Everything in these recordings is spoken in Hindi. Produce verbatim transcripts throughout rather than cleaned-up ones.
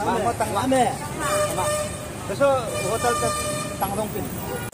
Mau Tanglame. Besok hotel ke Tanglongpin.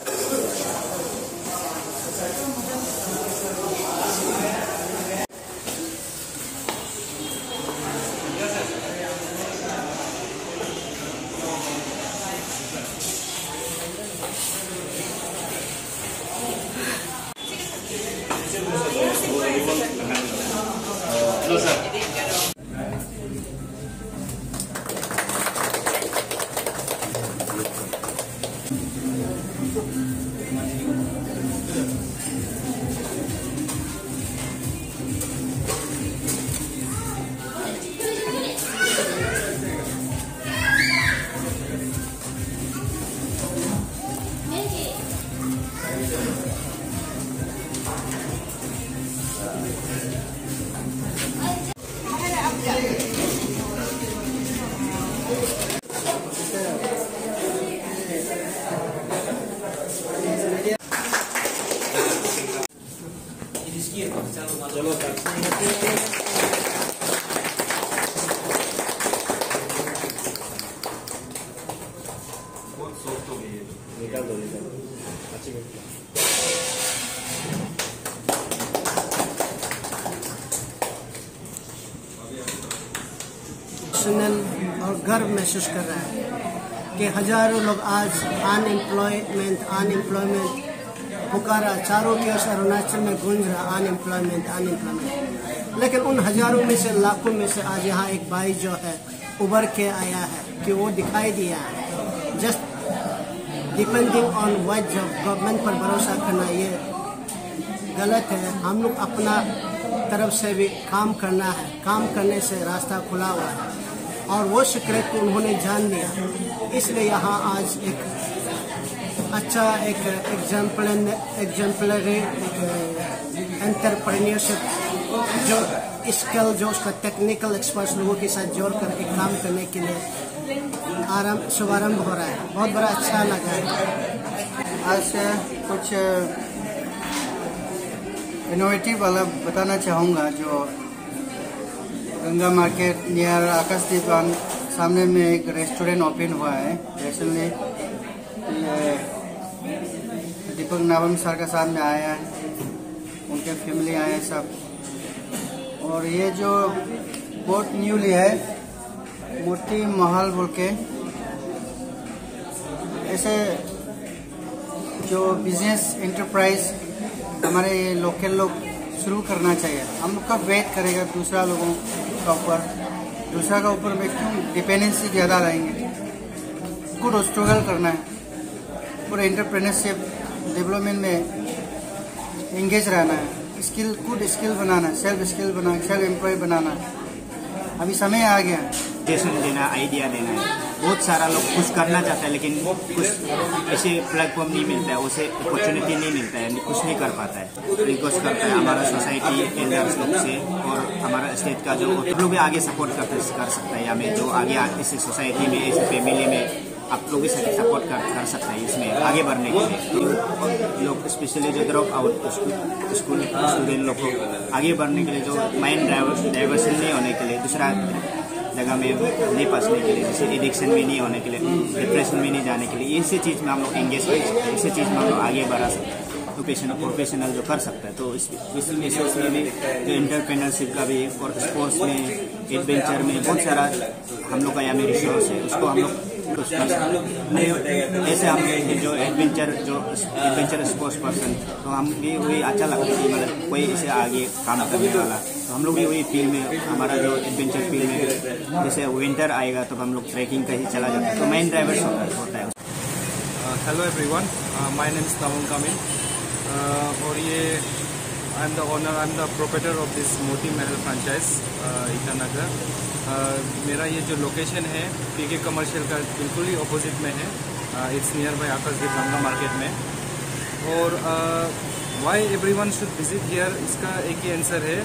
चलो सर बहुत सॉफ्ट हो गई है, निकाल दो निकाल दो अच्छी और गर्व महसूस कर रहा है कि हजारों लोग आज अनएम्प्लॉयमेंट अनएम्प्लॉयमेंट पुकारा, चारों की ओर अरुणाचल में गूंज रहा अनएम्प्लॉयमेंट अनएम्प्लॉयमेंट। लेकिन उन हजारों में से लाखों में से आज यहाँ एक भाई जो है उभर के आया है कि वो दिखाई दिया है। Just depending on what job, government पर भरोसा करना ये गलत है। हम लोग अपना तरफ से भी काम करना है, काम करने से रास्ता खुला हुआ है और वो सीक्रेट को उन्होंने जान लिया। इसलिए यहाँ आज एक अच्छा एक एग्जाम्पल एग्जाम्पलरी एंटरप्रेन्योरशिप जो स्किल जो उसका टेक्निकल एक्सपर्ट्स लोगों के साथ जोड़ कर एक काम करने के लिए आरंभ शुभारंभ हो रहा है। बहुत बड़ा अच्छा लगा है। आज कुछ इनोवेटिव वाला बताना चाहूँगा। जो गंगा मार्केट नियर आकाशदीप सामने में एक रेस्टोरेंट ओपन हुआ है रिसेंटली। दीपक नावम सर का साथ में आया है, उनके फैमिली आए हैं सब। और ये जो बहुत न्यूली है मोती महल बोल के, ऐसे जो बिजनेस एंटरप्राइज हमारे लोकल लोग शुरू करना चाहिए। हम लोग कब वेट करेगा दूसरा लोगों का ऊपर, दूसरा का ऊपर में क्यों डिपेंडेंसी ज़्यादा रहेंगे। खुद स्ट्रगल करना है, पूरे एंटरप्रेन्योरशिप डेवलपमेंट में एंगेज रहना है, स्किल खुद स्किल बनाना है, सेल्फ स्किल बनाना, सेल्फ एम्प्लॉय बनाना है। अभी समय आ गया। सजेशन देना, आइडिया देना है। बहुत सारा लोग कुछ करना चाहता है लेकिन कुछ ऐसे प्लेटफॉर्म नहीं मिलता है, उसे अपॉर्चुनिटी नहीं मिलता है, कुछ नहीं कर पाता है। रिक्वेस्ट करता है हमारा सोसाइटी एल्डर्स लोग से और हमारा स्टेट का जो लोग भी आगे सपोर्ट कर कर सकता है। हमें जो आगे इस सोसाइटी में इस फैमिली में आप लोग भी सपोर्ट कर कर सकते हैं इसमें आगे बढ़ने के लिए। तो लोग स्पेशली जो ड्रॉप आउट स्कूल स्टूडेंट लोग को आगे बढ़ने के लिए, जो माइंड डाइवर्सन नहीं होने के लिए, दूसरा जगह में नहीं फंसने के लिए, जैसे एडिक्शन में नहीं होने के लिए, डिप्रेशन में नहीं जाने के लिए, इसी चीज़ में हम लोग एंगेज कर सकते हैं, इसी चीज़ में हम लोग आगे बढ़ा सकते हैं। प्रोफेशनल प्रोफेशनल जो कर सकता है तो इसमें इसमें भी जो एंटरप्रेन्योरशिप का भी और स्पोर्ट्स में एडवेंचर में बहुत सारा हम लोग का यहाँ में रिसोर्स है, उसको हम लोग कुछ कर सकते हैं। ऐसे हम जो एडवेंचर जो एडवेंचर स्पोर्ट्स पर्सन, तो हम भी वही अच्छा लगता है कि मतलब कोई इसे आगे काम करने वाला, तो हम लोग भी वही फील्ड में, हमारा जो एडवेंचर फील्ड में जैसे विंटर आएगा तो हम लोग ट्रैकिंग कहीं चला जाता है, तो मेन ड्राइवर्स होता है। Hello everyone, my name is Navam Kamil और ये I am the owner I am the proprietor of this Moti Mahal franchise Itanagar. मेरा ये जो लोकेशन है पीके कमर्शियल का बिल्कुल ही अपोजिट में है। It's near by Akashdeep Ganga market में। और why everyone should visit here, इसका एक ही आंसर है,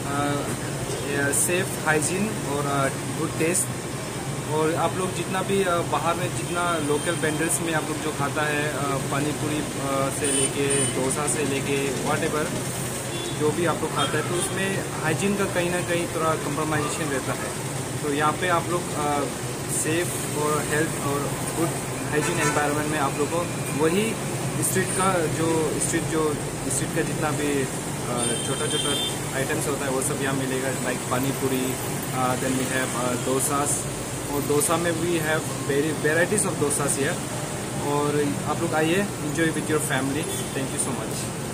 सेफ हाइजीन और गुड टेस्ट। और आप लोग जितना भी बाहर में जितना लोकल वेंडर्स में आप लोग जो खाता है, पानी पूरी से लेके डोसा से लेके व्हाटएवर जो भी आप लोग खाता है, तो उसमें हाइजीन का कहीं ना कहीं थोड़ा कंप्रोमाइजेशन रहता है। तो यहाँ पे आप लोग सेफ और हेल्थ और गुड हाइजीन एनवायरनमेंट में आप लोग को वही स्ट्रीट का जो स्ट्रीट जो स्ट्रीट का जितना भी छोटा छोटा आइटम्स होता है वो सब यहाँ मिलेगा, लाइक पानी पूरी, देन वी हैव डोसास, और डोसा में we have very varieties of dosas here. और आप लोग आइए, enjoy with your family. Thank you so much.